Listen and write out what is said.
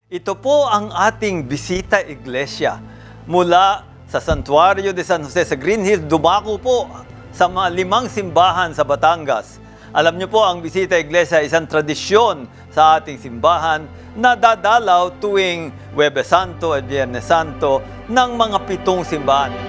Ito po ang ating Visita Iglesia. Mula sa Santuario de San Jose sa Greenhills, dumako po sa mga 5 simbahan sa Batangas. Alam niyo po, ang Visita Iglesia ay isang tradisyon sa ating simbahan na dadalaw tuwing Huwebes Santo at Biyernes Santo ng mga 7 simbahan.